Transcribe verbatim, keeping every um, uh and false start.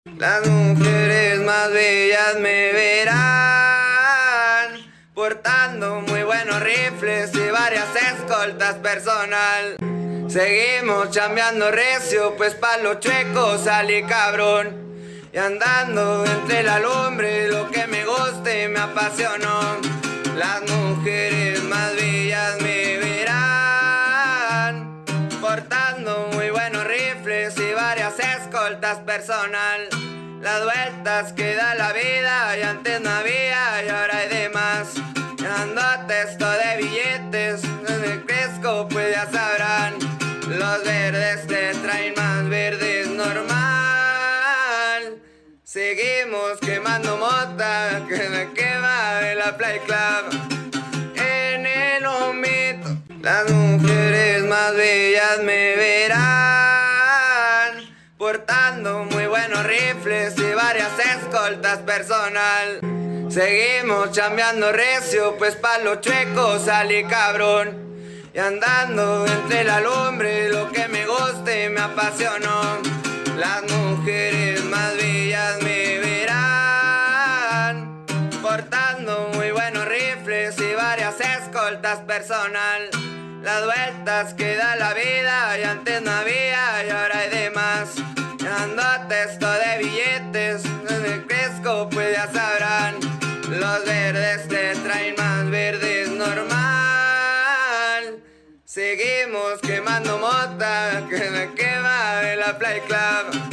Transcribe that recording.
Las mujeres más bellas me verán portando muy buenos rifles y varias escoltas personal. Seguimos chambeando recio, pues pa' los chuecos salí cabrón. Y andando entre la lumbre, lo que me gusta y me apasionó. Las mujeres más bellas me verán portando muy buenos rifles y varias escoltas personal. Las vueltas que da la vida, y antes no había y ahora hay de más. Ando a texto de billetes, desde crezco pues ya sabrán. Los verdes te traen más verdes normal. Seguimos quemando mota, que me quema de la Play Club. En el humito, las mujeres más bellas me verán portando muy buenos rifles y varias escoltas personal. Seguimos chambeando recio, pues pa' los chuecos salí cabrón. Y andando entre la lumbre, lo que me gusta y me apasionó. Las mujeres más bellas me verán portando muy buenos rifles y varias escoltas personal. Las vueltas que da la vida, y antes no había y ahora hay de más. Ando a texto de billetes, desde crezco pues ya sabrán. Los verdes te traen más verdes normal. Seguimos quemando mota, que me quema de la Play Club.